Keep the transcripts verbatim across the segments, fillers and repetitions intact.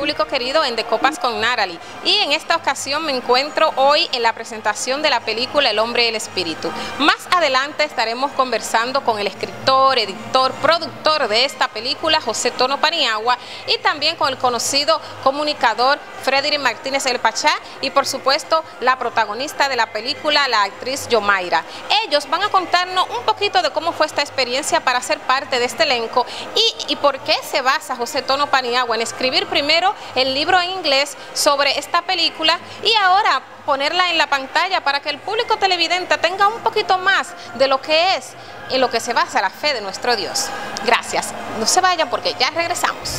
público querido en De Copas con Natalie, y en esta ocasión me encuentro hoy en la presentación de la película El Hombre y el Espíritu. Más adelante estaremos conversando con el escritor, editor, productor de esta película, José Tono Paniagua, y también con el conocido comunicador Frederick Martínez El Pachá, y por supuesto la protagonista de la película, la actriz Yomaira. Ellos van a contarnos un poquito de cómo fue esta experiencia para ser parte de este elenco y, y por qué se basa José Tono Paniagua en escribir primero el libro en inglés sobre esta película y ahora ponerla en la pantalla para que el público televidente tenga un poquito más de lo que es en lo que se basa la fe de nuestro Dios. Gracias. No se vayan porque ya regresamos.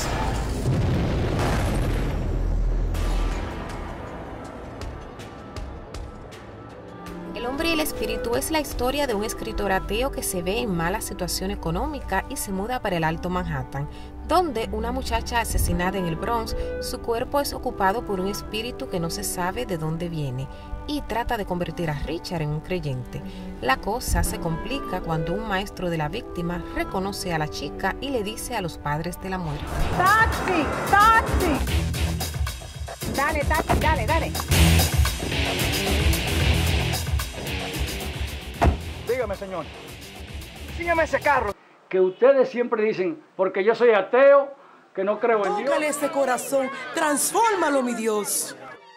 El Hombre y el Espíritu es la historia de un escritor ateo que se ve en mala situación económica y se muda para el Alto Manhattan, donde una muchacha asesinada en el Bronx, su cuerpo es ocupado por un espíritu que no se sabe de dónde viene y trata de convertir a Richard en un creyente. La cosa se complica cuando un maestro de la víctima reconoce a la chica y le dice a los padres de la muerte: ¡Taxi! ¡Taxi! Dale, taxi, dale, dale. Dígame, señor, sígueme ese carro. Que ustedes siempre dicen, porque yo soy ateo, que no creo en Dios. Tócale ese corazón, transfórmalo, mi Dios.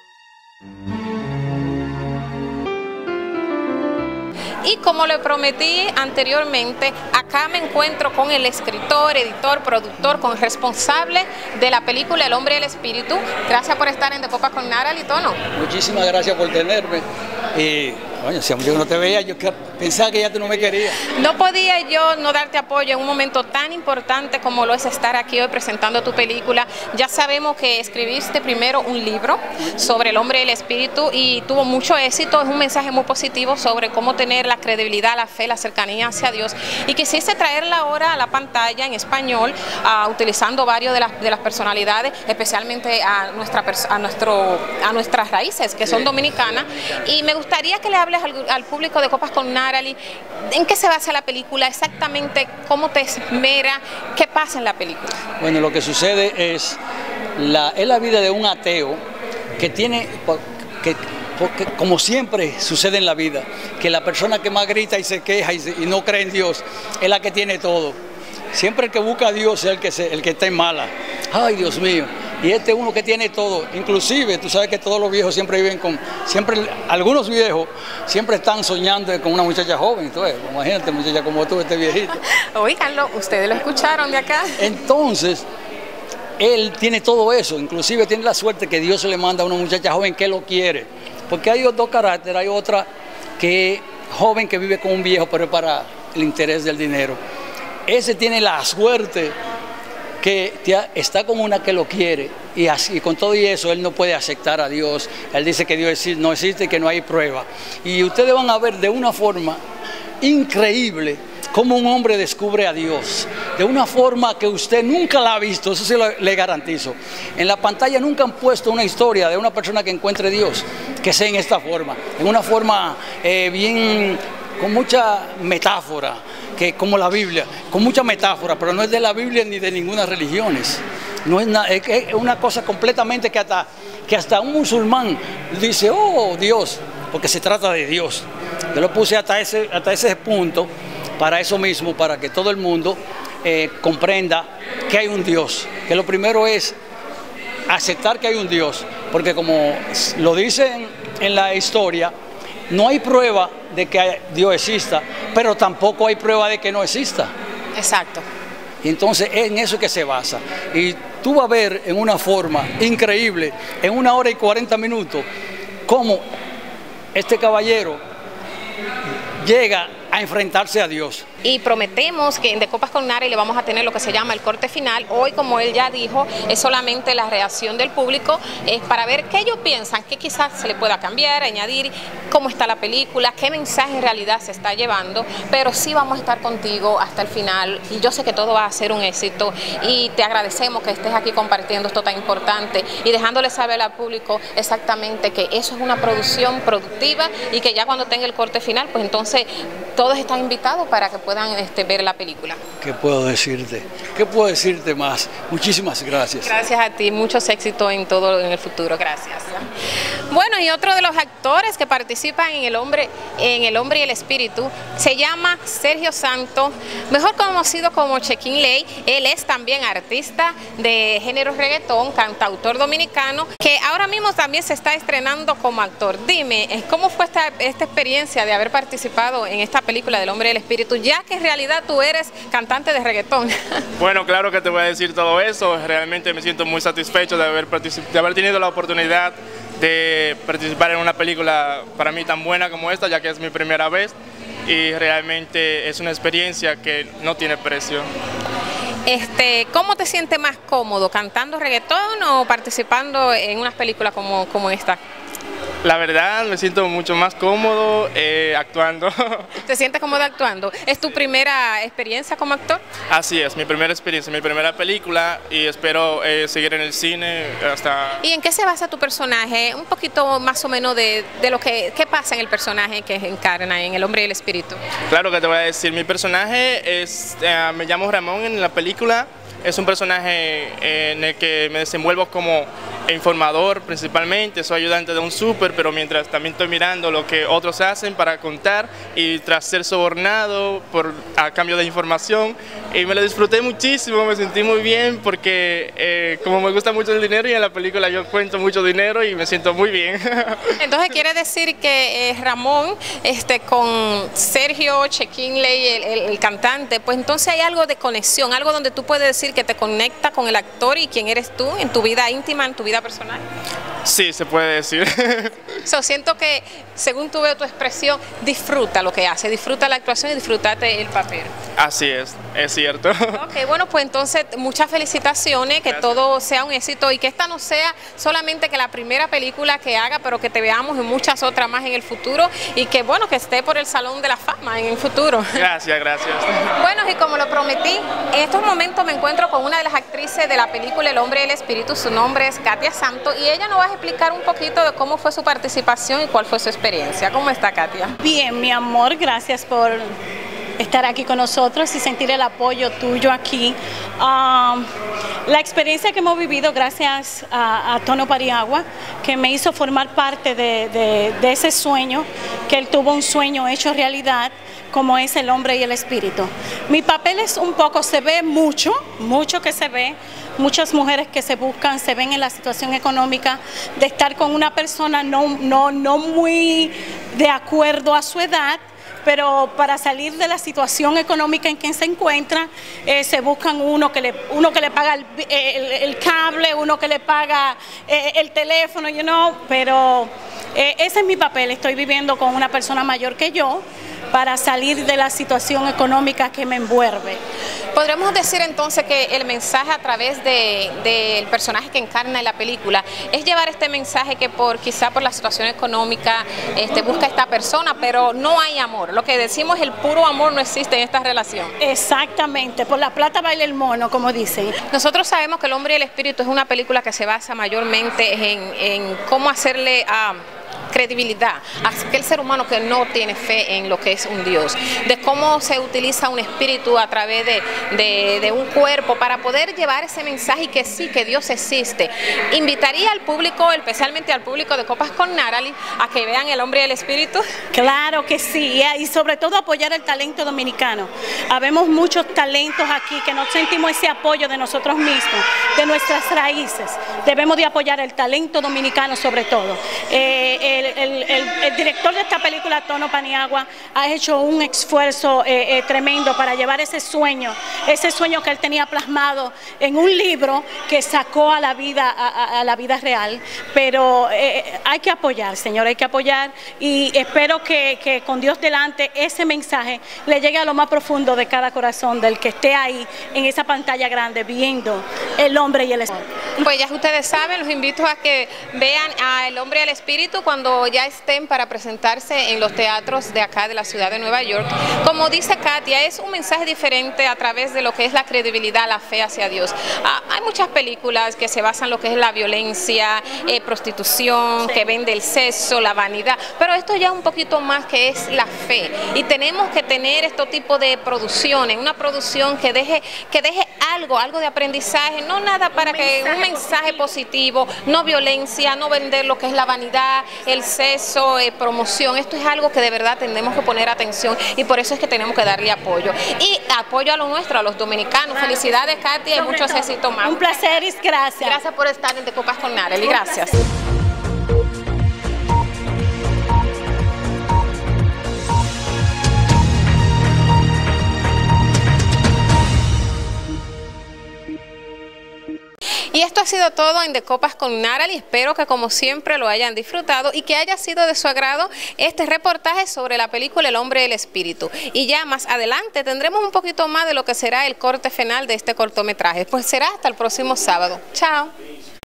Y como le prometí anteriormente, acá me encuentro con el escritor, editor, productor, con responsable de la película El Hombre y el Espíritu. Gracias por estar en De Copas con Natalie, Tono. Muchísimas gracias por tenerme. Y, coño, si yo no te veía, yo pensaba que ya tú no me querías. No podía yo no darte apoyo en un momento tan importante como lo es estar aquí hoy presentando tu película. Ya sabemos que escribiste primero un libro sobre el hombre y el espíritu y tuvo mucho éxito. Es un mensaje muy positivo sobre cómo tener la credibilidad, la fe, la cercanía hacia Dios. Y quisiste traerla ahora a la pantalla en español, uh, utilizando varios de las, de las personalidades, especialmente a, nuestra, a, nuestro, a nuestras raíces, que son dominicanas. Y me gustaría que le hables al, al público de Copas con Natalie, ¿en qué se basa la película? Exactamente, ¿cómo te esmera? ¿Qué pasa en la película? Bueno, lo que sucede es la, es la vida de un ateo que tiene, que, porque, como siempre sucede en la vida, que la persona que más grita y se queja y, se, y no cree en Dios es la que tiene todo. Siempre el que busca a Dios es el que, se, el que está en mala. Ay, Dios mío. Y este es uno que tiene todo, inclusive tú sabes que todos los viejos siempre viven con, siempre, algunos viejos siempre están soñando con una muchacha joven, entonces, imagínate muchacha como tú, este viejito. Oíganlo, ustedes lo escucharon de acá. Entonces, él tiene todo eso, inclusive tiene la suerte que Dios le manda a una muchacha joven que lo quiere, porque hay dos caracteres, hay otra que es joven que vive con un viejo, pero es para el interés del dinero. Ese tiene la suerte que está con una que lo quiere y así con todo y eso él no puede aceptar a Dios. Él dice que Dios no existe y que no hay prueba. Y ustedes van a ver de una forma increíble cómo un hombre descubre a Dios, de una forma que usted nunca la ha visto, eso sí lo, le garantizo. En la pantalla nunca han puesto una historia de una persona que encuentre a Dios, que sea en esta forma, en una forma eh, bien, con mucha metáfora, que como la Biblia, con mucha metáfora, pero no es de la Biblia ni de ninguna religión. No es, na, es, es una cosa completamente que hasta, que hasta un musulmán dice, oh Dios, porque se trata de Dios. Yo lo puse hasta ese, hasta ese punto, para eso mismo, para que todo el mundo eh, comprenda que hay un Dios. Que lo primero es aceptar que hay un Dios, porque como lo dicen en la historia, no hay prueba de que Dios exista, pero tampoco hay prueba de que no exista. Exacto. Y entonces es en eso que se basa. Y tú vas a ver en una forma increíble, en una hora y cuarenta minutos, cómo este caballero llega a enfrentarse a Dios. Y prometemos que en De Copas con Natalie le vamos a tener lo que se llama el corte final. Hoy, como él ya dijo, es solamente la reacción del público, es para ver qué ellos piensan, qué quizás se le pueda cambiar, añadir, cómo está la película, qué mensaje en realidad se está llevando, pero sí vamos a estar contigo hasta el final y yo sé que todo va a ser un éxito y te agradecemos que estés aquí compartiendo esto tan importante y dejándole saber al público exactamente que eso es una producción productiva y que ya cuando tenga el corte final, pues entonces todos están invitados para que puedan este, ver la película. ¿Qué puedo decirte? ¿Qué puedo decirte más? Muchísimas gracias. Gracias a ti, muchos éxitos en todo en el futuro, gracias. Bueno, y otro de los actores que participan en El Hombre, en El Hombre y el Espíritu se llama Sergio Santos, mejor conocido como Chequín Ley. Él es también artista de género reggaetón, cantautor dominicano, que ahora mismo también se está estrenando como actor. Dime, ¿cómo fue esta, esta experiencia de haber participado en esta película del Hombre y el Espíritu, ya que en realidad tú eres cantante de reggaetón? Bueno, claro que te voy a decir todo eso. Realmente me siento muy satisfecho de haber, de haber tenido la oportunidad de participar en una película para mí tan buena como esta, ya que es mi primera vez y realmente es una experiencia que no tiene precio. Este, ¿cómo te sientes más cómodo, cantando reggaetón o participando en unas películas como, como esta? La verdad, me siento mucho más cómodo eh, actuando. ¿Te sientes cómodo actuando? ¿Es tu primera experiencia como actor? Así es, mi primera experiencia, mi primera película y espero eh, seguir en el cine hasta... ¿Y en qué se basa tu personaje? Un poquito más o menos de, de lo que qué pasa en el personaje que encarna en El Hombre y el Espíritu. Claro que te voy a decir, mi personaje es, eh, me llamo Ramón en la película. Es un personaje en el que me desenvuelvo como informador principalmente, soy ayudante de un súper, pero mientras también estoy mirando lo que otros hacen para contar y tras ser sobornado por, a cambio de información, y me lo disfruté muchísimo, me sentí muy bien porque eh, como me gusta mucho el dinero y en la película yo cuento mucho dinero y me siento muy bien. Entonces quiere decir que eh, Ramón este, con Sergio Chequín Ley, el, el, el cantante, pues entonces hay algo de conexión, algo donde tú puedes decir que te conecta con el actor y quién eres tú en tu vida íntima, en tu vida personal. Sí, se puede decir. So, siento que, según tú veo tu expresión, disfruta lo que hace, disfruta la actuación y disfrútate el papel. Así es, es cierto. Ok, bueno, pues entonces muchas felicitaciones, que Gracias. Todo sea un éxito y que esta no sea solamente que la primera película que haga, pero que te veamos en muchas otras más en el futuro y que, bueno, que esté por el Salón de la Fama en el futuro. Gracias, gracias. Bueno, y como lo prometí, en estos momentos me encuentro con una de las actrices de la película El Hombre y el Espíritu, su nombre es Katia Santos y ella nos va a explicar un poquito de cómo fue su participación y cuál fue su experiencia. ¿Cómo está, Katia? Bien, mi amor, gracias por estar aquí con nosotros y sentir el apoyo tuyo aquí. Um, la experiencia que hemos vivido gracias a, a Tono Paniagua, que me hizo formar parte de, de, de ese sueño, que él tuvo un sueño hecho realidad, como es El Hombre y el Espíritu. Mi papel es un poco, se ve mucho, mucho que se ve, muchas mujeres que se buscan, se ven en la situación económica de estar con una persona no, no, no muy de acuerdo a su edad, pero para salir de la situación económica en que se encuentra, eh, se buscan uno que le, uno que le paga el, el, el cable, uno que le paga eh, el teléfono, you know, pero eh, ese es mi papel, estoy viviendo con una persona mayor que yo, para salir de la situación económica que me envuelve. Podríamos decir entonces que el mensaje a través del de, de personaje que encarna en la película es llevar este mensaje que por quizá por la situación económica este, busca esta persona, pero no hay amor. Lo que decimos, el puro amor no existe en esta relación. Exactamente, por la plata baila el mono, como dicen. Nosotros sabemos que El Hombre y el Espíritu es una película que se basa mayormente en, en cómo hacerle a... credibilidad a aquel ser humano que no tiene fe en lo que es un Dios, de cómo se utiliza un espíritu a través de, de, de un cuerpo para poder llevar ese mensaje y que sí, que Dios existe. Invitaría al público, especialmente al público de Copas con Natalie, a que vean El Hombre y el Espíritu. Claro que sí, y sobre todo apoyar el talento dominicano. Habemos muchos talentos aquí que no sentimos ese apoyo de nosotros mismos, de nuestras raíces. Debemos de apoyar el talento dominicano sobre todo. Eh, eh, El, el, el, el director de esta película, Tono Paniagua, ha hecho un esfuerzo eh, eh, tremendo para llevar ese sueño, ese sueño que él tenía plasmado en un libro que sacó a la vida, a, a la vida real, pero eh, hay que apoyar, señor, hay que apoyar y espero que, que con Dios delante ese mensaje le llegue a lo más profundo de cada corazón del que esté ahí en esa pantalla grande viendo El Hombre y el Espíritu. Pues ya ustedes saben, los invito a que vean a El Hombre y el Espíritu. cuando ya estén para presentarse en los teatros de acá de la ciudad de Nueva York. Como dice Katia, es un mensaje diferente a través de lo que es la credibilidad, la fe hacia Dios. Ah, hay muchas películas que se basan en lo que es la violencia, eh, prostitución, sí. que vende el sexo, la vanidad, pero esto ya un poquito más que es la fe, y tenemos que tener este tipo de producciones, una producción que deje, que deje algo, algo de aprendizaje, no nada para un que mensaje un mensaje positivo. positivo, no violencia, no vender lo que es la vanidad, el sexo, eh, promoción. Esto es algo que de verdad tenemos que poner atención, y por eso es que tenemos que darle apoyo. Y apoyo a lo nuestro, a los dominicanos. Claro. Felicidades, Katia, y muchos éxitos más. Un placer y gracias. Gracias por estar en De Copas con Narely. Gracias. Y esto ha sido todo en De Copas con Narely. Espero que como siempre lo hayan disfrutado y que haya sido de su agrado este reportaje sobre la película El Hombre del Espíritu. Y ya más adelante tendremos un poquito más de lo que será el corte final de este cortometraje. Pues será hasta el próximo sábado. Chao.